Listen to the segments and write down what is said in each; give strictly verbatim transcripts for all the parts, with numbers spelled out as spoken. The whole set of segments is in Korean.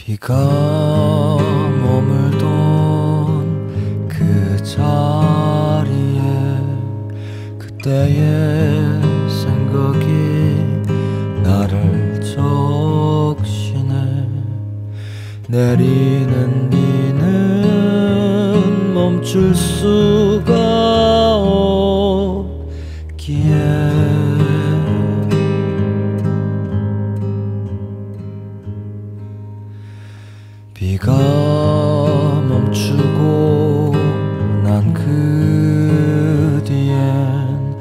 비가 머물던 그 자리에 그때의 생각이 나를 적시네. 내리는 비는 멈출 수가 없기에 비가 멈추고 난 그 뒤엔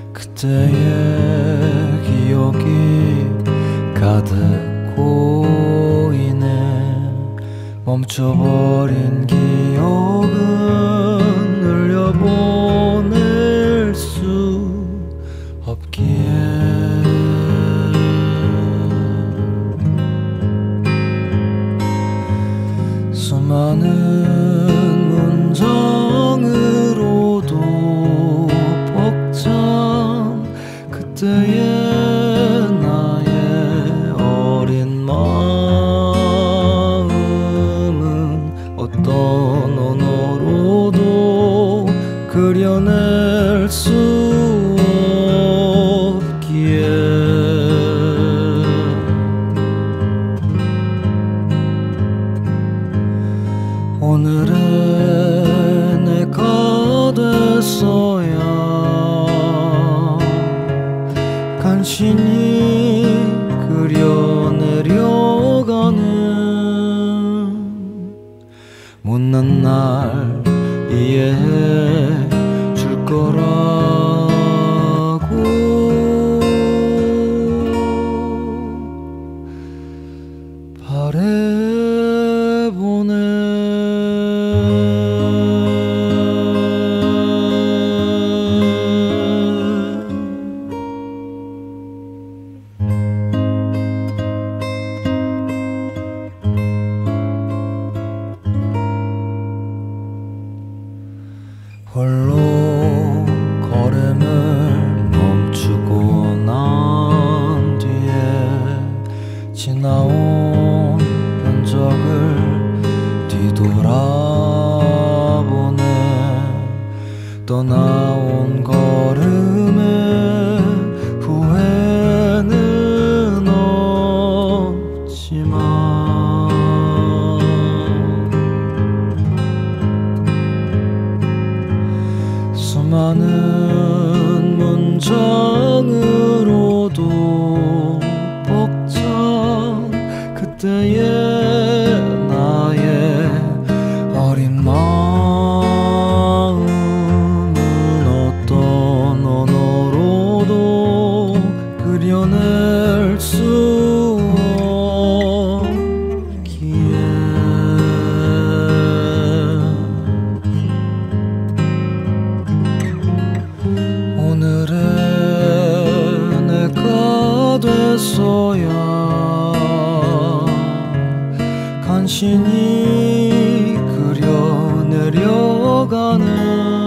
그때의 기억이 가득 고이네. 멈춰버린 기억은 흘려보낼 수 없기에 수많은 문장으로도 벅찬 그때의 나의 어린 마음은 어떤 언어로도 그려낼 수 없기에 오늘의 내가 됐어야 간신히 그려내려가는 못난 날 이해해 줄 거라고 바래보네. 홀로 걸음을 멈추고 난 뒤에 지나온 흔적을 뒤돌아보네. 떠나온 걸음에 후회는 없지만 수많은 문장으로도 벅찬 그때의 나의 어린 마음은 어떤 언어로도 그려낼 수 없기에 오늘의 내가 됐어야 간신히 그려내려가는